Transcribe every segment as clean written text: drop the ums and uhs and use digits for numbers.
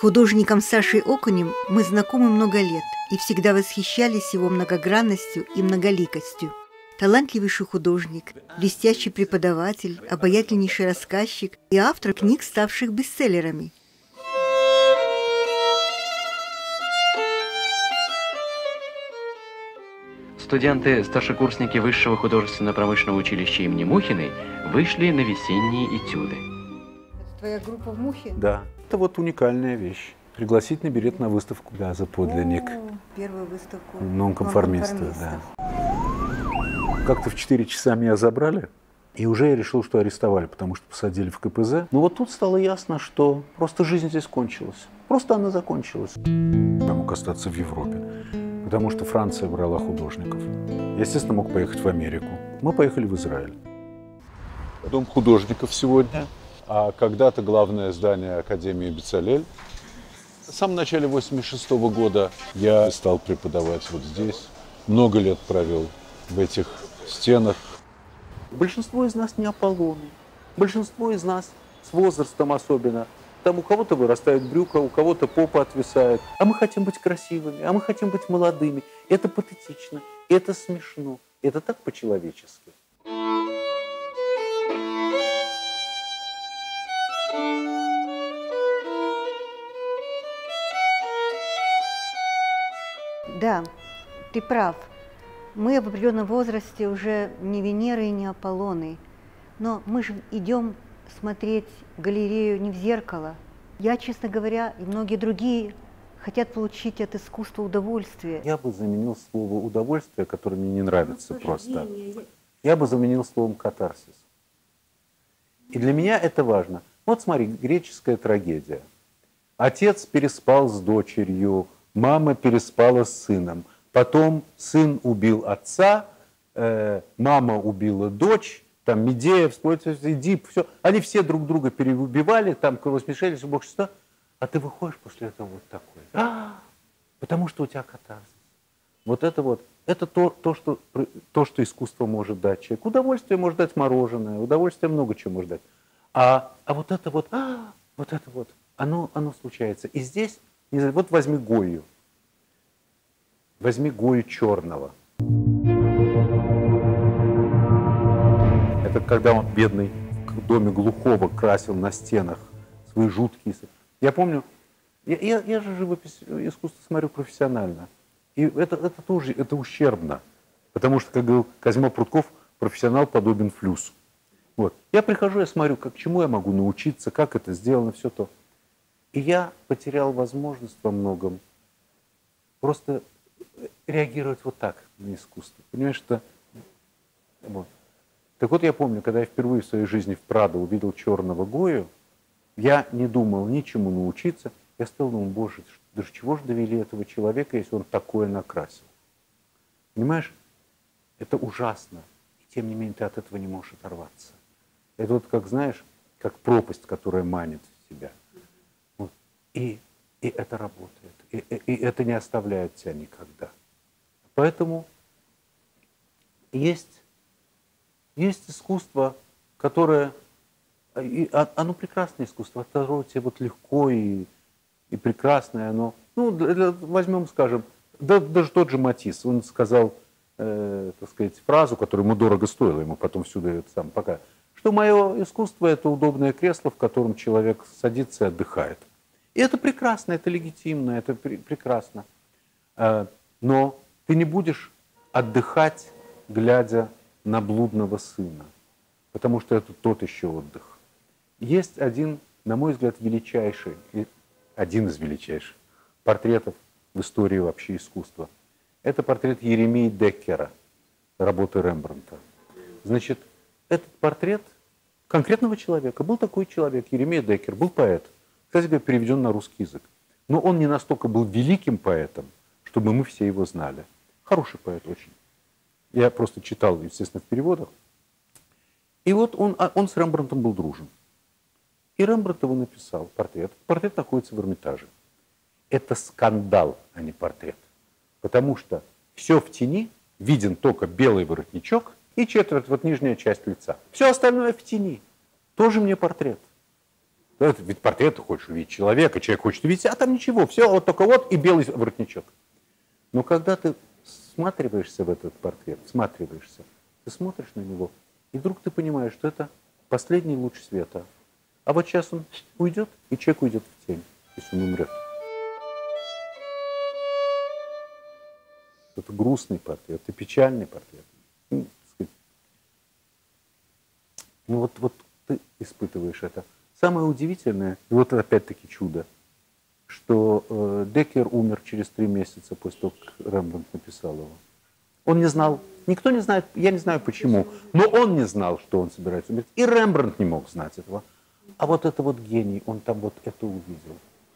художником Сашей Окунем мы знакомы много лет и всегда восхищались его многогранностью и многоликостью. Талантливейший художник, блестящий преподаватель, обаятельнейший рассказчик и автор книг, ставших бестселлерами. Студенты-старшекурсники Высшего художественно-промышленного училища имени Мухиной вышли на весенние этюды. Это твоя группа в Мухе? Да. Это вот уникальная вещь. Пригласительный билет на выставку «Газа подлинник». Первую выставку нонконформистов, да. Как-то в 4 часа меня забрали, и уже я решил, что арестовали, потому что посадили в КПЗ. Но вот тут стало ясно, что просто жизнь здесь кончилась. Просто она закончилась. Я мог остаться в Европе, потому что Франция брала художников. Я, естественно, мог поехать в Америку. Мы поехали в Израиль. Дом художников сегодня, а когда-то главное здание Академии Бецалель. В самом начале 1986 года я стал преподавать вот здесь. Много лет провел в этих стенах. Большинство из нас не Аполлоны. Большинство из нас с возрастом особенно. Там у кого-то вырастает брюка, у кого-то попа отвисает. А мы хотим быть красивыми, а мы хотим быть молодыми. Это патетично, это смешно, это так по-человечески. Да, ты прав. Мы в определенном возрасте уже не Венеры и не Аполлоны. Но мы же идем смотреть галерею не в зеркало. Я, честно говоря, и многие другие хотят получить от искусства удовольствие. Я бы заменил слово «удовольствие», которое мне не нравится просто. Я бы заменил словом «катарсис». И для меня это важно. Вот смотри, греческая трагедия. Отец переспал с дочерью, мама переспала с сыном. Потом сын убил отца, мама убила дочь, там Медея, Эдип, все. Они все друг друга переубивали, там кровосмешались, бог что. А ты выходишь после этого вот такой. Потому что у тебя катарсис. Вот, это то, что искусство может дать человеку. Удовольствие может дать мороженое, удовольствие много чего может дать. А вот это вот, оно случается. И здесь, вот возьми Гойю. Возьми Гою черного. Это когда он, бедный, в доме глухого красил на стенах свои жуткие... Я помню, я же живопись, искусство смотрю профессионально. И это тоже ущербно. Потому что, как говорил Козьма Прутков, профессионал подобен флюсу. Вот. Я прихожу, я смотрю, чему я могу научиться, как это сделано, все то. И я потерял возможность во многом просто реагировать вот так на искусство. Понимаешь, что... Вот. Так вот, я помню, когда я впервые в своей жизни в Прадо увидел черного Гою, я не думал ничему научиться. Я стал думать, боже, до чего же довели этого человека, если он такое накрасил? Понимаешь, это ужасно. И тем не менее ты от этого не можешь оторваться. Это вот, как знаешь, как пропасть, которая манит тебя. Вот. И это работает. И это не оставляет тебя никогда. Поэтому есть искусство, которое... Оно прекрасное искусство, оно тебе вот легко и прекрасное. Оно, возьмем, скажем, даже тот же Матисс. Он сказал, так сказать, фразу, которая ему дорого стоила, ему потом всюду пока, что мое искусство – это удобное кресло, в котором человек садится и отдыхает. И это прекрасно, это легитимно, это прекрасно. Но ты не будешь отдыхать, глядя на блудного сына, потому что это тот еще отдых. Есть один, на мой взгляд, один из величайших портретов в истории вообще искусства. Это портрет Еремии Деккера, работы Рембрандта. Значит, этот портрет конкретного человека. Был такой человек, Еремия Деккер, был поэт. Кстати говоря, переведен на русский язык. Но он не настолько был великим поэтом, чтобы мы все его знали. Хороший поэт очень. Я просто читал, естественно, в переводах. И вот он с Рембрандтом был дружен. И Рембрандт его написал, портрет. Портрет находится в Эрмитаже. Это скандал, а не портрет. Потому что все в тени, виден только белый воротничок и четверть, вот нижняя часть лица. Все остальное в тени. Тоже мне портрет. Да, ведь портрет ты хочешь увидеть человека, человек хочет увидеть, а там ничего, все, вот только вот и белый воротничок. Но когда ты всматриваешься в этот портрет, ты смотришь на него, и вдруг ты понимаешь, что это последний луч света. А вот сейчас он уйдет, и человек уйдет в тень, если он умрет. Это грустный портрет, это печальный портрет. Ну вот ты испытываешь это. Самое удивительное, и вот опять-таки чудо, что Деккер умер через 3 месяца после того, как Рембрандт написал его. Он не знал, никто не знает, я не знаю почему, но он не знал, что он собирается умереть. И Рембрандт не мог знать этого. А вот это вот гений, он там вот это увидел.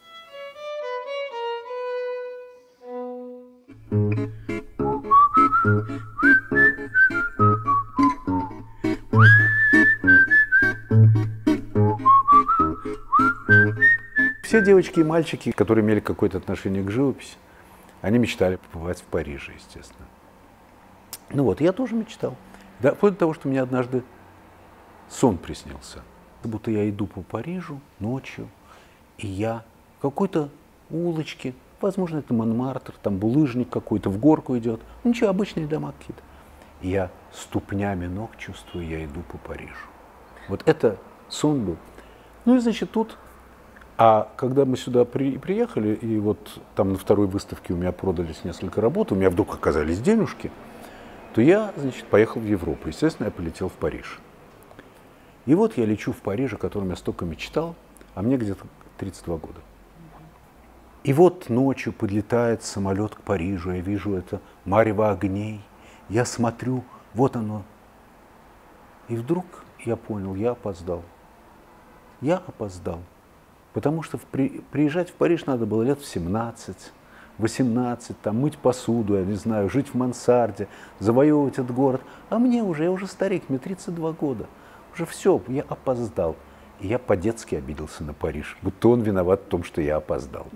Все девочки и мальчики, которые имели какое-то отношение к живописи, они мечтали побывать в Париже, естественно. Ну вот, я тоже мечтал. Да, вплоть до того, что мне однажды сон приснился. Будто я иду по Парижу ночью, и я в какой-то улочке, возможно, это Монмартр, там булыжник какой-то, в горку идет. Ну, ничего, обычные дома какие-то. И я ступнями ног чувствую, я иду по Парижу. Вот это сон был. Ну и, значит, тут... А когда мы сюда приехали, и вот там на второй выставке у меня продались несколько работ, у меня вдруг оказались денежки, то я, значит, поехал в Европу. Естественно, я полетел в Париж. И вот я лечу в Париж, о котором я столько мечтал, а мне где-то 32 года. И вот ночью подлетает самолет к Парижу, я вижу это марево огней, я смотрю, вот оно. И вдруг я понял, я опоздал. Я опоздал. Потому что приезжать в Париж надо было лет в 17, 18, там, мыть посуду, я не знаю, жить в мансарде, завоевывать этот город. А мне уже, я уже старик, мне 32 года. Уже все, я опоздал. И я по-детски обиделся на Париж, будто он виноват в том, что я опоздал.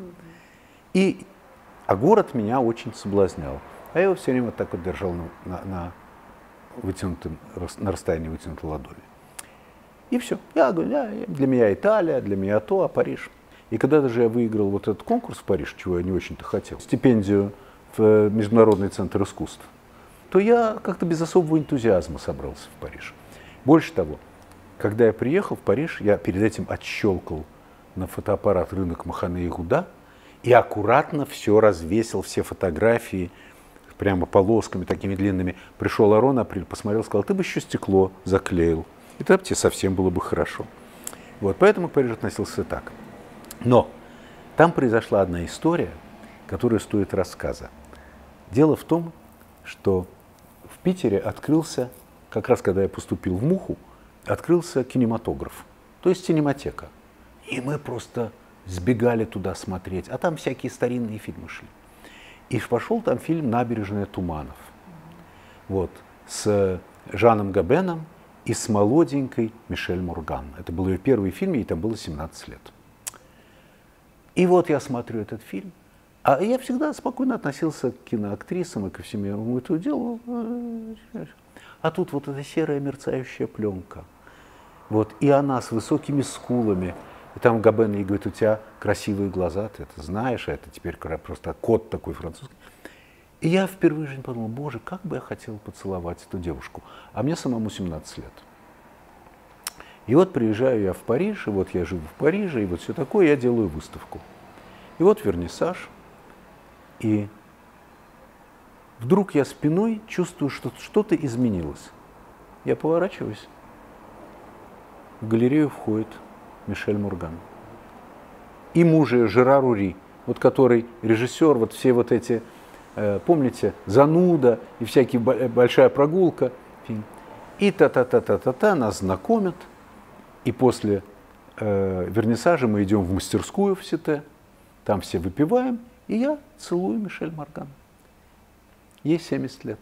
А город меня очень соблазнял. А я его все время так вот держал на расстоянии вытянутой ладони. И все. Я говорю, для меня Италия, для меня то, а Париж. И когда даже я выиграл вот этот конкурс в Париж, чего я не очень-то хотел, стипендию в Международный центр искусств, то я как-то без особого энтузиазма собрался в Париж. Больше того, когда я приехал в Париж, я перед этим отщелкал на фотоаппарат рынок Махане и Гуда и аккуратно все развесил, все фотографии, прямо полосками такими длинными. Пришел Арон Апрель, посмотрел, сказал, ты бы еще стекло заклеил. И тогда тебе совсем было бы хорошо. Вот, поэтому к Парижу относился так. Но там произошла одна история, которая стоит рассказа. Дело в том, что в Питере открылся, как раз когда я поступил в МУХу, открылся кинематограф, то есть синематека. И мы просто сбегали туда смотреть, а там всякие старинные фильмы шли. И пошел там фильм «Набережная туманов». Вот, с Жаном Габеном и с молоденькой Мишель Морган. Это был ее первый фильм, ей там было 17 лет. И вот я смотрю этот фильм, а я всегда спокойно относился к киноактрисам и ко всему этому делу. А тут вот эта серая мерцающая пленка. Вот, и она с высокими скулами. И там Габен ей говорит, у тебя красивые глаза, ты это знаешь, а это теперь просто кот такой французский. И я впервые в жизни подумал, боже, как бы я хотел поцеловать эту девушку. А мне самому 17 лет. И вот приезжаю я в Париж, и вот я живу в Париже, и вот все такое, я делаю выставку. И вот вернисаж, и вдруг я спиной чувствую, что что-то изменилось. Я поворачиваюсь, в галерею входит Мишель Морган. И муж ее, Жерар Ури, вот который режиссер, вот все вот эти, помните, «Зануда» и всякие «Большая прогулка». Фильм. И та-та-та-та-та-та нас знакомят. И после вернисажа мы идем в мастерскую в Сите, там все выпиваем, и я целую Мишель Морган. Ей 70 лет.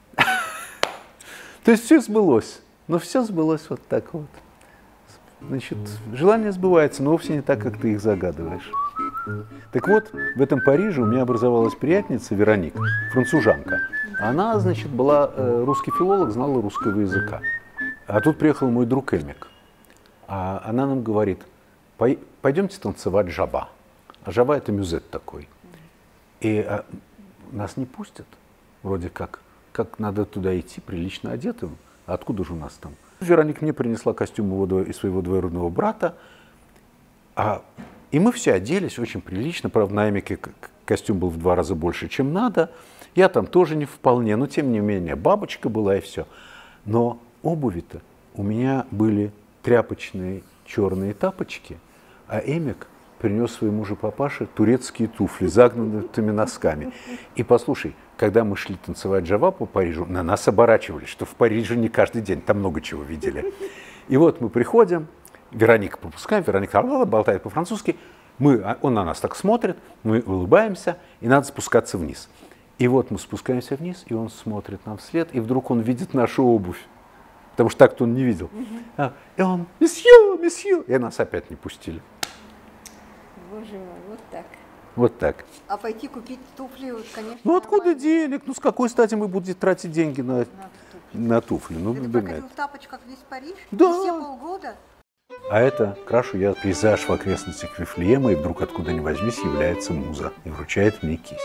То есть все сбылось, но все сбылось вот так вот. Значит, желание сбывается, но вовсе не так, как ты их загадываешь. Так вот, в этом Париже у меня образовалась приятница Вероник, францужанка. Она, значит, была русский филолог, знала русского языка. А тут приехал мой друг Эмик. А она нам говорит, пойдемте танцевать жаба. А жаба – это мюзет такой. И нас не пустят. Вроде как надо туда идти прилично одетым. А откуда же у нас там? Вероника мне принесла костюм из своего двоюродного брата. И мы все оделись очень прилично. Правда, на Эмике костюм был в 2 раза больше, чем надо. Я там тоже не вполне, но тем не менее бабочка была и все. Но обуви-то у меня были тряпочные черные тапочки, а Эмик принес своему же папаше турецкие туфли с загнутыми носками. И послушай, когда мы шли танцевать джава по Парижу, на нас оборачивались, что в Париже не каждый день, там много чего видели. И вот мы приходим, Вероника пропускаем, Вероника болтает по-французски, он на нас так смотрит, мы улыбаемся, и надо спускаться вниз. И вот мы спускаемся вниз, и он смотрит нам вслед, и вдруг он видит нашу обувь, потому что так-то он не видел. И он, месье, месье, и нас опять не пустили. Боже мой, вот так. Вот так. А пойти купить туфли, конечно. Ну откуда денег? Ну с какой стати мы будем тратить деньги на туфли? Ну, Ты проходил в тапочках весь Париж? Да. Все полгода? А это крашу я пейзаж в окрестностях Вифлеема, и вдруг откуда ни возьмись является муза и вручает мне кисть.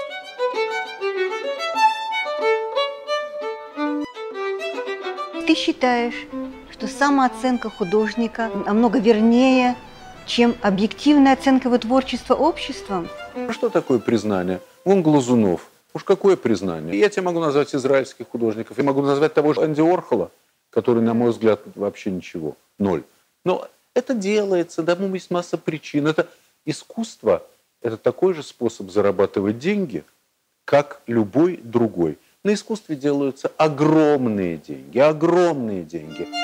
Ты считаешь, что самооценка художника намного вернее, чем объективная оценка его творчества обществом? А что такое признание? Вон Глазунов. Уж какое признание? Я тебе могу назвать израильских художников. Я могу назвать того же Энди Уорхола, который, на мой взгляд, вообще ничего. 0. Но это делается, тому есть масса причин. Это искусство, это такой же способ зарабатывать деньги, как любой другой. На искусстве делаются огромные деньги, огромные деньги.